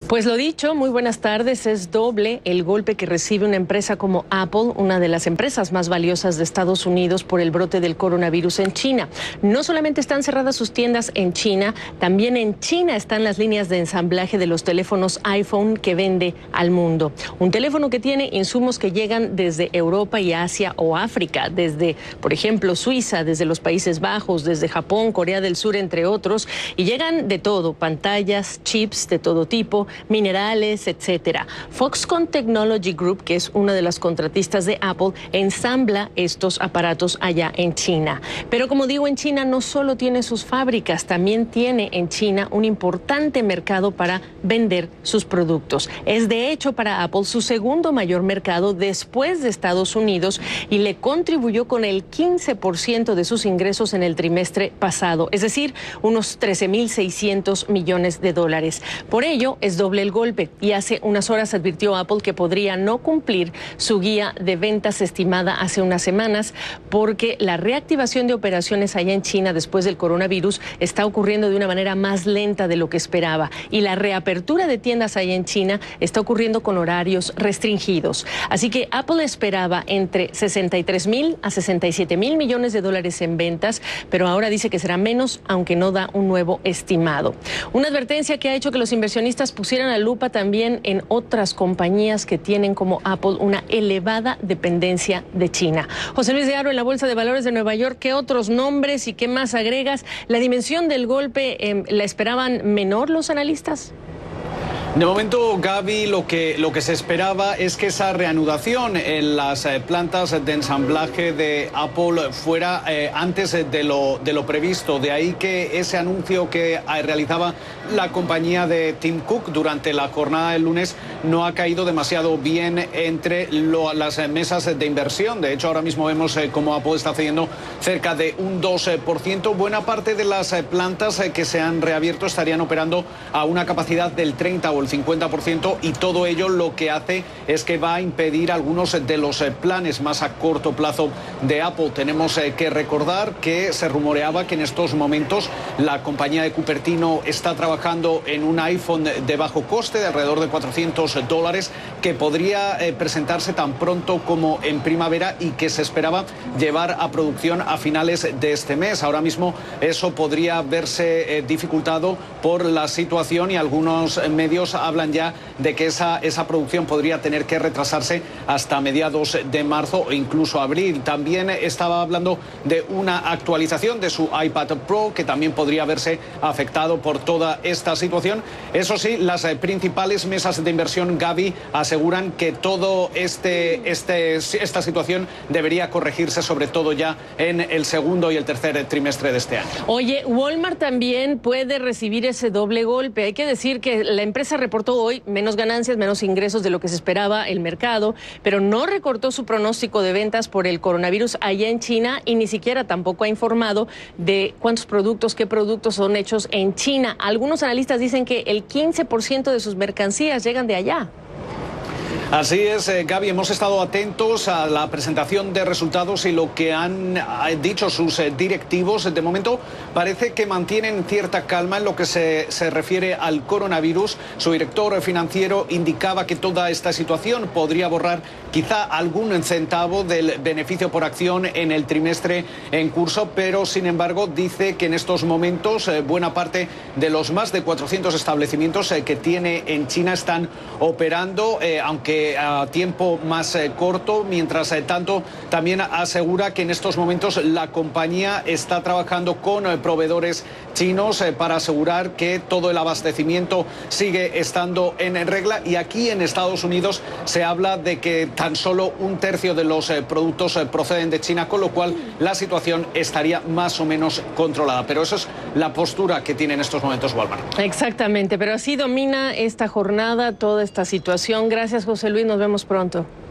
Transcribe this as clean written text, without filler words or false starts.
Pues lo dicho, muy buenas tardes. Es doble el golpe que recibe una empresa como Apple, una de las empresas más valiosas de Estados Unidos, por el brote del coronavirus en China. No solamente están cerradas sus tiendas en China, también en China están las líneas de ensamblaje de los teléfonos iPhone que vende al mundo. Un teléfono que tiene insumos que llegan desde Europa y Asia o África, desde, por ejemplo, Suiza, desde los Países Bajos, desde Japón, Corea del Sur, entre otros, y llegan de todo, pantallas, chips de todo tipo, minerales, etcétera. Foxconn Technology Group, que es una de las contratistas de Apple, ensambla estos aparatos allá en China. Pero como digo, en China no solo tiene sus fábricas, también tiene en China un importante mercado para vender sus productos. Es de hecho para Apple su segundo mayor mercado después de Estados Unidos y le contribuyó con el 15% de sus ingresos en el trimestre pasado, es decir, unos 13.600 millones de dólares. Por ello, es doble el golpe y hace unas horas advirtió Apple que podría no cumplir su guía de ventas estimada hace unas semanas porque la reactivación de operaciones allá en China después del coronavirus está ocurriendo de una manera más lenta de lo que esperaba y la reapertura de tiendas allá en China está ocurriendo con horarios restringidos. Así que Apple esperaba entre 63.000 a 67.000 millones de dólares en ventas, pero ahora dice que será menos, aunque no da un nuevo estimado. Una advertencia que ha hecho que los inversionistas pusieran la lupa también en otras compañías que tienen como Apple una elevada dependencia de China. José Luis de Haro, en la Bolsa de Valores de Nueva York, ¿qué otros nombres y qué más agregas? ¿La dimensión del golpe la esperaban menor los analistas? De momento, Gaby, lo que se esperaba es que esa reanudación en las plantas de ensamblaje de Apple fuera antes de lo previsto. De ahí que ese anuncio que realizaba la compañía de Tim Cook durante la jornada del lunes no ha caído demasiado bien entre las mesas de inversión. De hecho, ahora mismo vemos cómo Apple está cediendo cerca de un 2%. Buena parte de las plantas que se han reabierto estarían operando a una capacidad del 30 o el 50%, y todo ello lo que hace es que va a impedir algunos de los planes más a corto plazo de Apple. Tenemos que recordar que se rumoreaba que en estos momentos la compañía de Cupertino está trabajando en un iPhone de bajo coste de alrededor de $400 que podría presentarse tan pronto como en primavera y que se esperaba llevar a producción a finales de este mes. Ahora mismo eso podría verse dificultado por la situación y algunos medios hablan ya de que esa producción podría tener que retrasarse hasta mediados de marzo o incluso abril. También estaba hablando de una actualización de su iPad Pro que también podría verse afectado por toda esta situación. Eso sí, las principales mesas de inversión, Gaby, aseguran que todo esta situación debería corregirse, sobre todo ya en el segundo y el tercer trimestre de este año. Oye, Walmart también puede recibir ese doble golpe. Hay que decir que la empresa reportó hoy menos ganancias, menos ingresos de lo que se esperaba el mercado, pero no recortó su pronóstico de ventas por el coronavirus allá en China y ni siquiera tampoco ha informado de cuántos productos, qué productos son hechos en China. Algunos analistas dicen que el 15% de sus mercancías llegan de allá. Así es, Gaby, hemos estado atentos a la presentación de resultados y lo que han dicho sus directivos. De momento parece que mantienen cierta calma en lo que se refiere al coronavirus. Su director financiero indicaba que toda esta situación podría borrar quizá algún centavo del beneficio por acción en el trimestre en curso, pero sin embargo dice que en estos momentos buena parte de los más de 400 establecimientos que tiene en China están operando, aunque a tiempo más corto. Mientras tanto, también asegura que en estos momentos la compañía está trabajando con proveedores chinos para asegurar que todo el abastecimiento sigue estando en regla. Y aquí en Estados Unidos se habla de que tan solo un tercio de los productos proceden de China, con lo cual la situación estaría más o menos controlada. Pero esa es la postura que tiene en estos momentos Walmart. Exactamente, pero así domina esta jornada toda esta situación. Gracias, José Luis, nos vemos pronto.